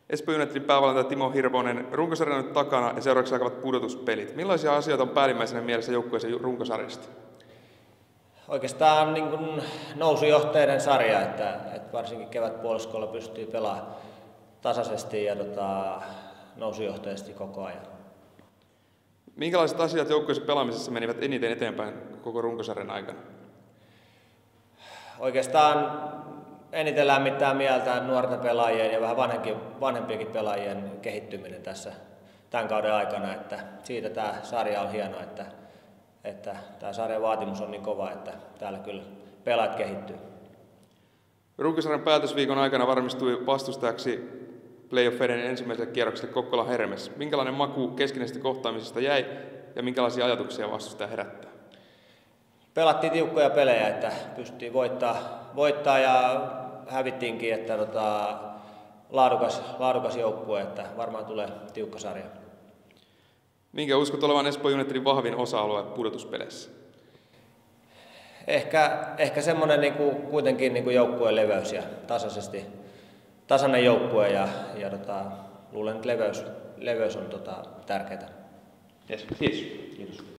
Espoo Unitedin päävalmentaja Timo Hirvonen, runkosarja on nyt takana ja seuraavaksi alkavat pudotuspelit. Millaisia asioita on päällimmäisenä mielessä joukkueeseen runkosarjasta? Oikeastaan niin kuin nousujohteinen sarja, että varsinkin kevätpuoliskolla pystyy pelaamaan tasaisesti ja nousujohteisesti koko ajan. Minkälaiset asiat joukkueessa pelaamisessa menivät eniten eteenpäin koko runkosarjan aikana? Oikeastaan eniten lämmittää mieltä nuorten pelaajien ja vähän vanhempienkin pelaajien kehittyminen tässä tämän kauden aikana. Että siitä tämä sarja on hieno, että tämä sarjan vaatimus on niin kova, että täällä kyllä pelaajat kehittyy. Runkosarjan päätösviikon aikana varmistui vastustajaksi playoffeiden ensimmäiselle kierrokselle Kokkola Hermes. Minkälainen maku keskinäisestä kohtaamisesta jäi ja minkälaisia ajatuksia vastustaja herättää? Pelattiin tiukkoja pelejä, että pystyttiin voittaa ja hävittiinkin, että laadukas joukkue, että varmaan tulee tiukka sarja. Minkä uskot olevan Espoo Unitedin vahvin osa-alue pudotuspeleissä? Ehkä semmoinen kuitenkin joukkueen leveys ja tasainen joukkue ja luulen, että leveys on tärkeää. Yes. Kiitos.